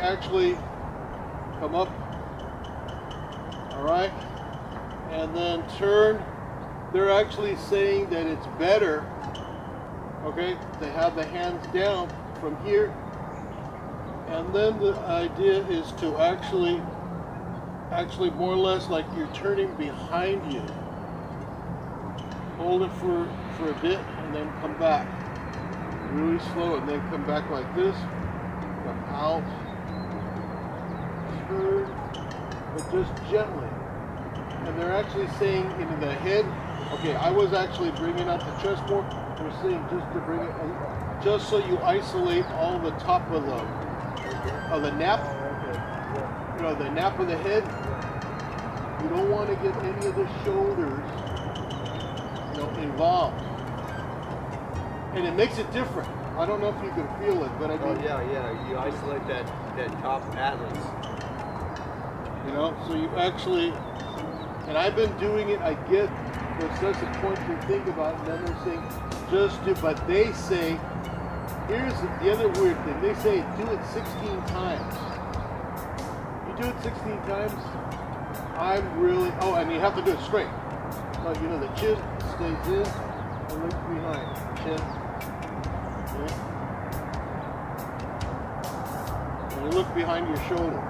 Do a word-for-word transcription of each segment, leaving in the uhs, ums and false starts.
actually come up, all right, and then turn. They're actually saying that it's better, okay, to have the hands down from here. And then the idea is to actually, actually more or less like you're turning behind you. Hold it for, for a bit and then come back. Really slow and then come back like this. Come out. Turn, but just gently. And they're actually saying into the head. Okay, I was actually bringing out the chest more. They're saying just to bring it, just so you isolate all the top of the of the nap. You know, the nap of the head. You don't want to get any of the shoulders, you know, involved. And it makes it different. I don't know if you can feel it, but I Oh mean, yeah, yeah. You isolate that that top atlas. you know, so you actually, and I've been doing it. I get there's such a point to think about, and then they're saying just do, but they say, here's the other weird thing. They say do it sixteen times. You do it sixteen times. I'm really, oh, and you have to do it straight. So you know the chin stays in and looks behind. Chin. Okay. And you look behind your shoulder.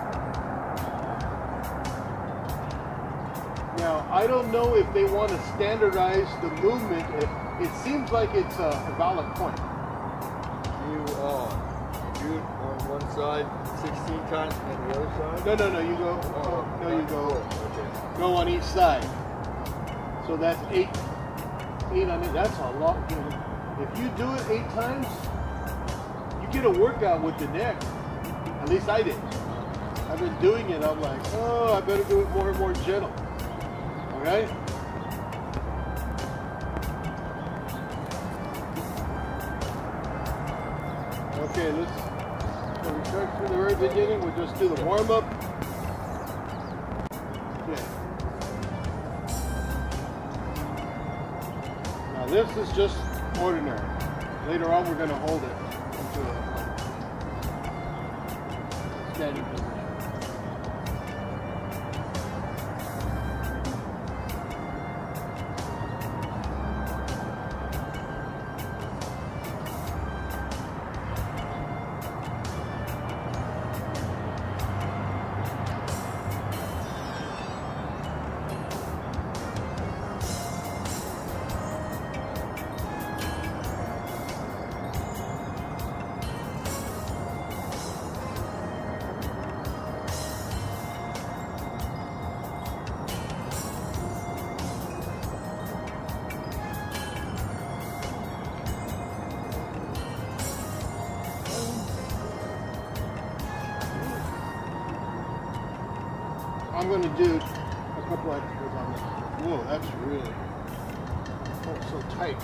Now, I don't know if they want to standardize the movement. It, it seems like it's a, a valid point. You uh, do it on one side sixteen times and the other side? No, no, no, you go, Oh, oh, no, you go, okay. go on each side. So that's eight, eight on it. That's a lot. You know, if you do it eight times, you get a workout with the neck. At least I did. I've been doing it. I'm like, oh, I better do it more and more gentle. Okay? Okay, let's, so we start from the very beginning. We'll just do the warm-up. Okay. Now this is just ordinary. Later on we're going to hold it into a standing position. I'm going to do a couple extras on this. Whoa, that's really, oh, so tight.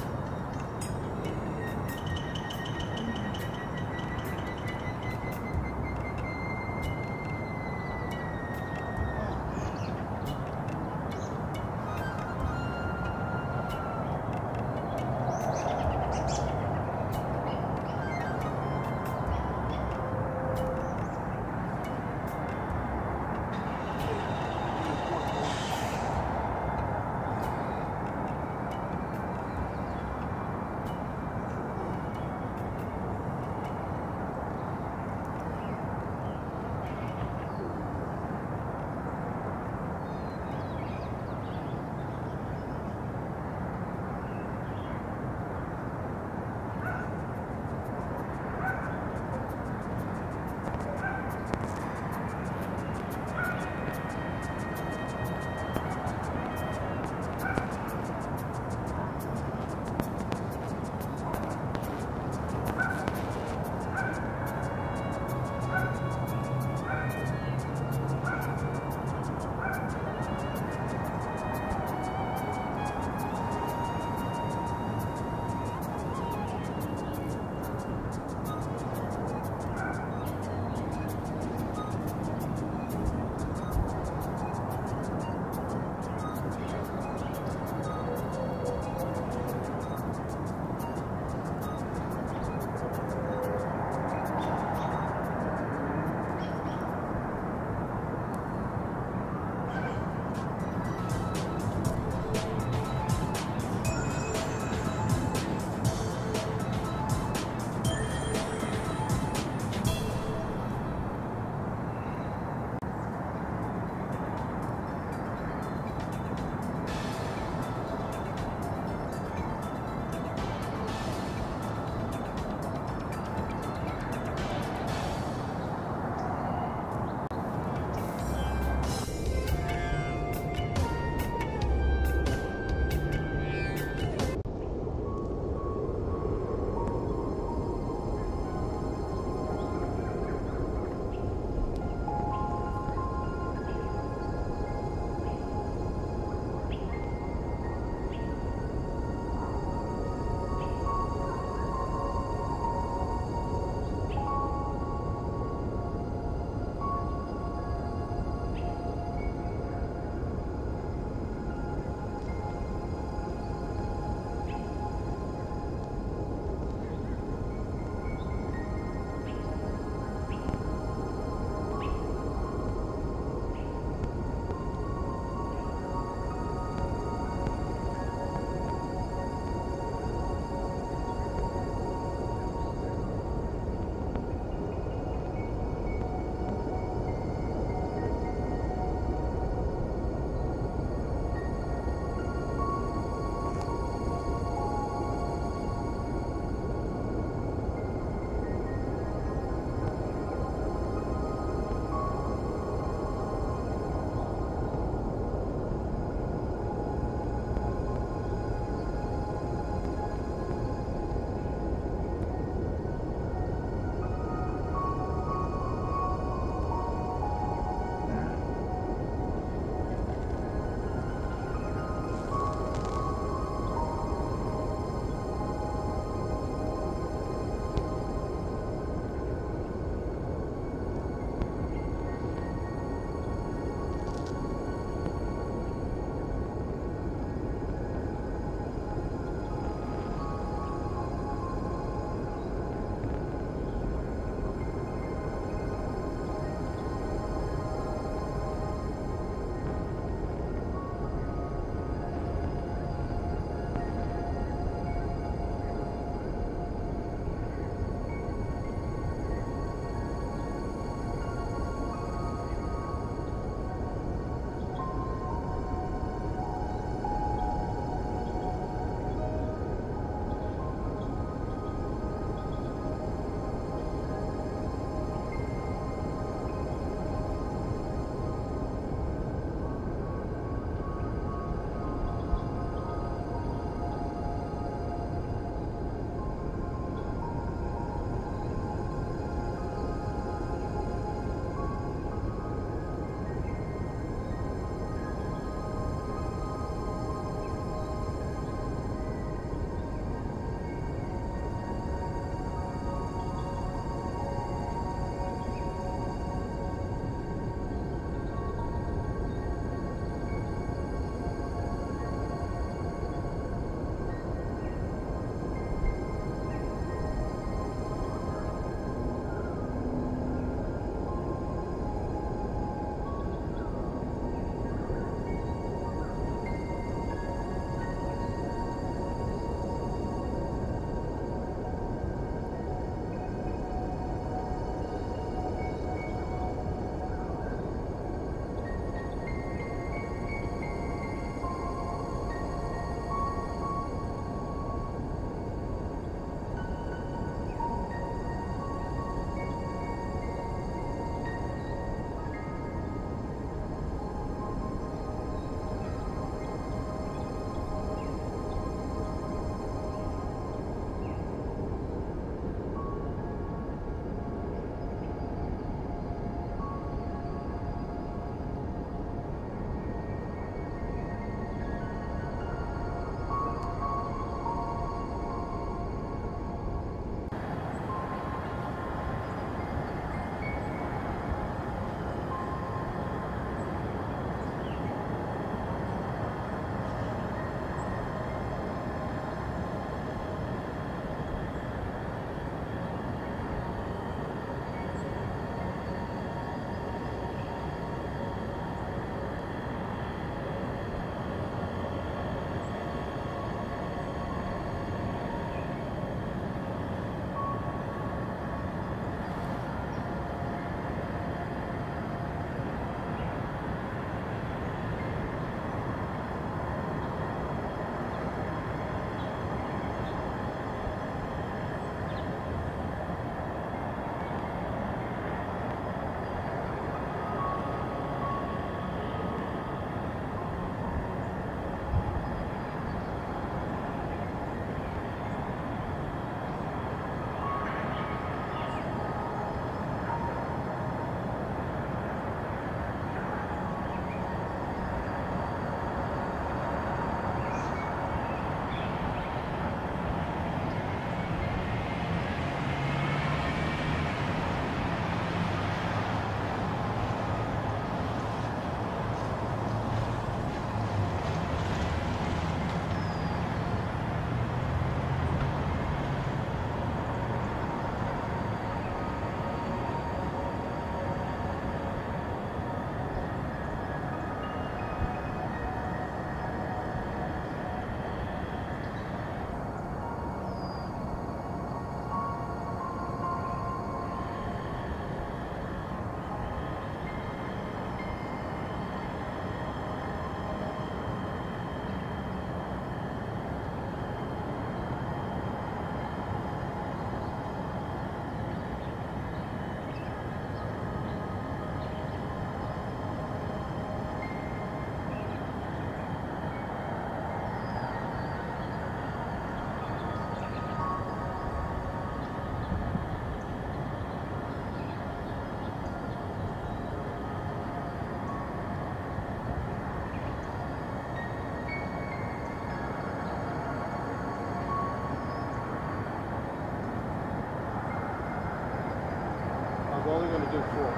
do full.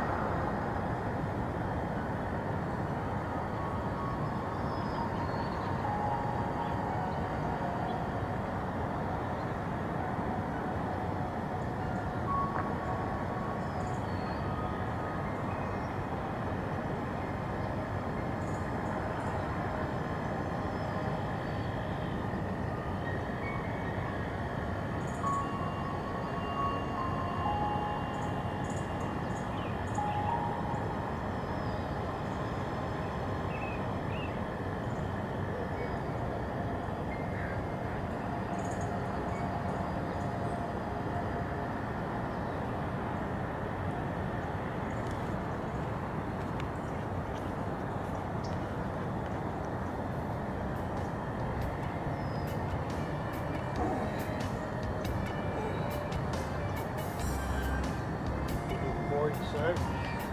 Forty, sir.